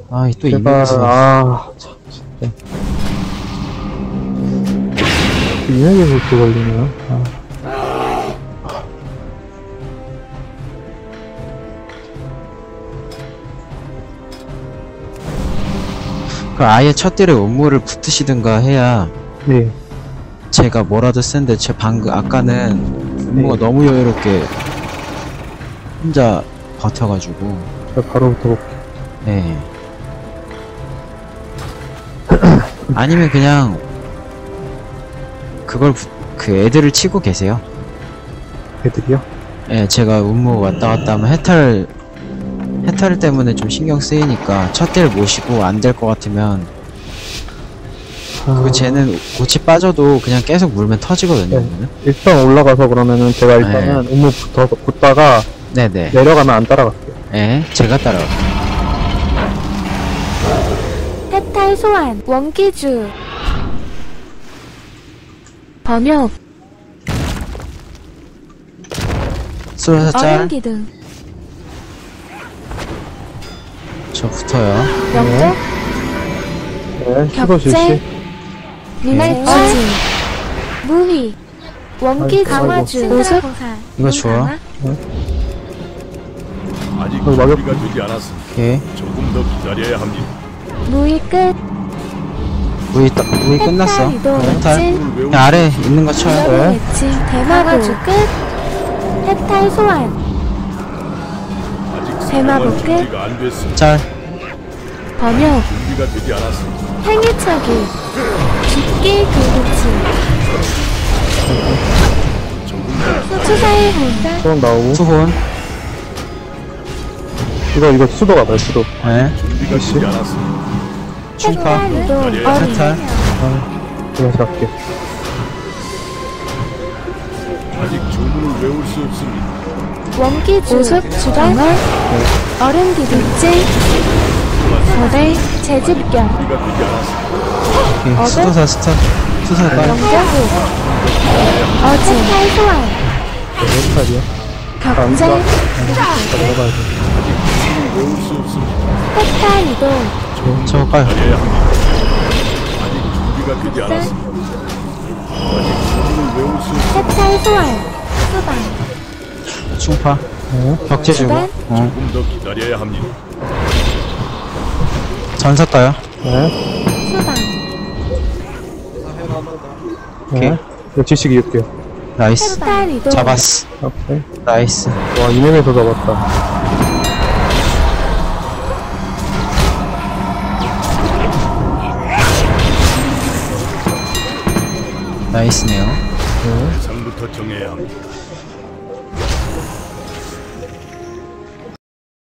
아, 또 제발, 이명에서. 참, 진짜. 이명에 그렇게 걸리네요. 그 아예 첫 딜에 음무를 붙으시든가 해야 네. 제가 뭐라도 쓴데 제 방금 아까는 음무가 네. 너무 여유롭게 혼자 버텨가지고. 제가 바로 붙어볼게요. 네. 아니면 그냥 그걸 그 애들을 치고 계세요. 애들이요? 예, 제가 음무 왔다 갔다 하면 해탈 때문에 좀 신경 쓰이니까 첫 딜 모시고 안 될 것 같으면 그 쟤는 고치 빠져도 그냥 계속 물면 터지거든요. 네. 일단 올라가서 그러면은 제가 일단은 음무 붙다가 네네. 내려가면 안 따라갈게요. 예, 제가 따라갈게요. 해탈 소환 원기주 번역 쏘여서 짤. 어른기둥 저 붙어요. 영도 네, 시도 격제. 실시. 눈알치 무휘 원기주 아이고, 강화주 아이고. 보습 이거 좋아. 아직 맞아. 준비가 되지 않았습니다. 오케이. 조금 더 기다려야 합니다. 무휘 끝 무이 끝났어. 해탈 이동 해탈. 진 외우고 그냥 아래 있는 거 쳐요. 위협의 매칭 대마보 끝 해탈 소환 아직 대마보 사용할 끝. 준비가 안 됐습니다. 짤. 번역 준비가 되지 않았습니다. 행위차기 깊게 굴곡치 수사의 혼자 수원 나오고. 투혼. 이거 수도 가봐요, 수도. 네. 준비가 되지 않았습니다. 충파. 해탈 이동 어린 해탈. 다시 갈게요. 아직 주문을 외울 수 없습니다. 원기주 보습 주간 어른 기둥질 거대 재집경 준비가 되지 않았습니다. 오케이. 수도사 수사 깔. 영경호 어진 해탈 소환 몇 살이요? 격제 내려가야 돼. 외울 수 없습니다. 해탈 이동 저거 깔. 기다려야 합니다. 아직 준비가 되지 않았습니다. 아직 주문을 외울 수 없습니다. 해탈 소환 수방 충파. 네. 격제 주고. 주간 조금 더 기다려야 합니다. 전사 까요. 네. 수방 네. 이거 지식 이을게요. 나이스. 해탈 이동 잡았어. 오케이. 나이스. 와, 이명에서 잡았다. 나이스네요. 대상부터 정해야 합니다.